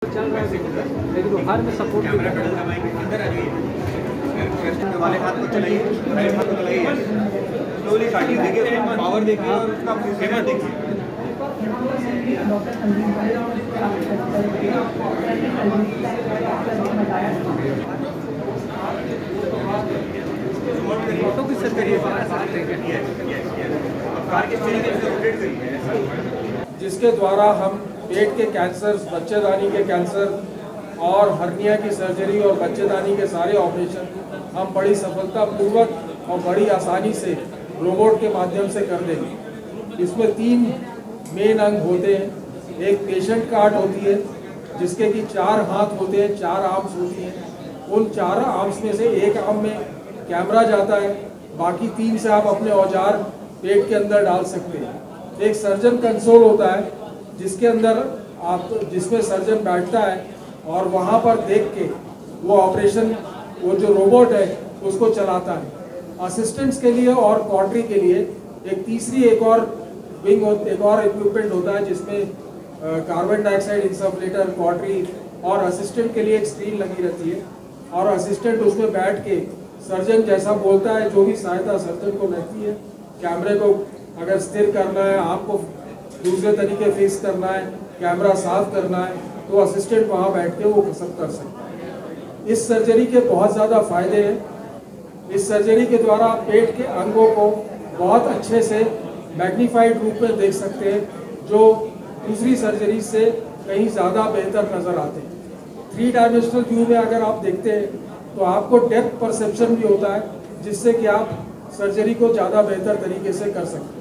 चल रहा है लेकिन हर में सपोर्ट कैमरा पैडल दबाएंगे, अंदर आ जाइए, वाले हाथ को चलाइए, राइट हाथ को चलाइए, स्लोली काटिए, देखिए पावर देखिए और उसका फेमस देखिए। फोटो किस से करिए कार के स्टीयरिंग से रोटेट करिए, जिसके द्वारा हम पेट के कैंसर, बच्चेदानी के कैंसर और हर्निया की सर्जरी और बच्चेदानी के सारे ऑपरेशन हम बड़ी सफलतापूर्वक और बड़ी आसानी से रोबोट के माध्यम से कर देंगे। इसमें 3 मेन अंग होते हैं। एक पेशेंट कार्ड होती है जिसके कि 4 हाथ होते हैं, 4 आर्म्स होती हैं। उन 4 आर्म्स में से एक आर्म में कैमरा जाता है, बाकी 3 से आप अपने औजार पेट के अंदर डाल सकते हैं। एक सर्जन कंसोल होता है जिसमें सर्जन बैठता है और वहाँ पर देख के वो ऑपरेशन, वो जो रोबोट है उसको चलाता है। असिस्टेंट्स के लिए और कॉटरी के लिए एक और इक्विपमेंट होता है जिसमें कार्बन डाइऑक्साइड इंसफलेटर, कॉटरी और असिस्टेंट के लिए एक स्क्रीन लगी रहती है और असिस्टेंट उसमें बैठ के सर्जन जैसा बोलता है, जो भी सहायता सर्जन को लगती है, कैमरे को अगर स्थिर करना है, आपको दूसरे तरीके फिक्स करना है, कैमरा साफ करना है, तो असिस्टेंट वहाँ बैठ के वो सब कर सकता है। इस सर्जरी के बहुत ज़्यादा फायदे हैं। इस सर्जरी के द्वारा पेट के अंगों को बहुत अच्छे से मैग्नीफाइड रूप में देख सकते हैं, जो दूसरी सर्जरी से कहीं ज़्यादा बेहतर नज़र आते हैं। 3 डायमेंशनल व्यू में अगर आप देखते हैं तो आपको डेप्थ परसेप्शन भी होता है, जिससे कि आप सर्जरी को ज़्यादा बेहतर तरीके से कर सकते हैं।